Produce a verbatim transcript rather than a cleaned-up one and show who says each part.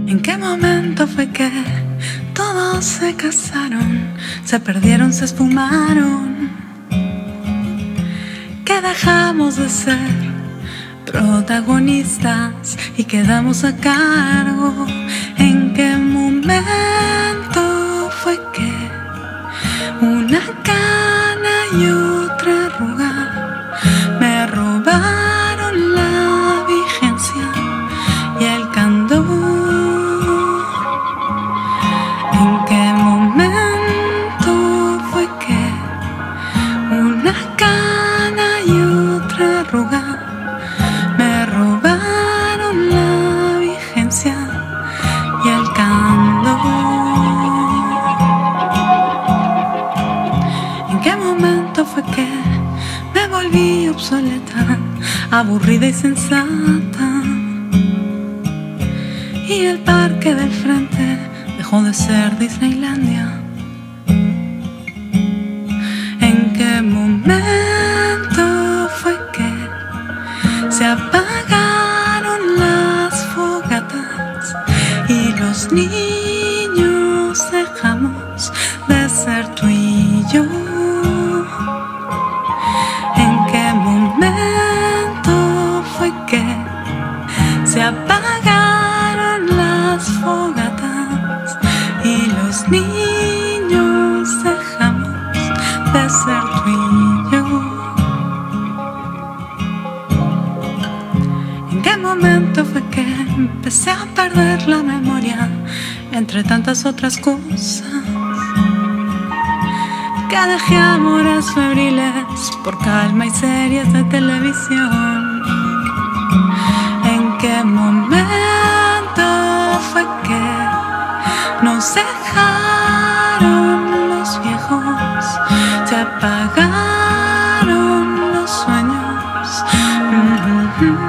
Speaker 1: ¿En qué momento fue que todos se casaron, se perdieron, se esfumaron? Que dejamos de ser protagonistas y quedamos a cargo. ¿En qué momento fue que una cana y otra arruga me robaron la vigencia y el candor? ¿En qué momento fue que una cana y otra arruga me robaron la vigencia y el candor? ¿En qué momento fue que me volví obsoleta, aburrida y sensata, y el parque del frente dejó de ser Disneylandia? ¿En qué momento fue que se apagaron las fogatas y los niños dejamos de ser tú y yo? ¿En qué momento fue que se apagaron las fogatas y los niños dejamos de ser tú y yo? ¿En qué momento fue que empecé a perder la memoria entre tantas otras cosas? Que dejé amores febriles por calma y series de televisión. ¿En qué momento fue que nos dejaron los viejos, se apagaron los sueños? Mm-hmm.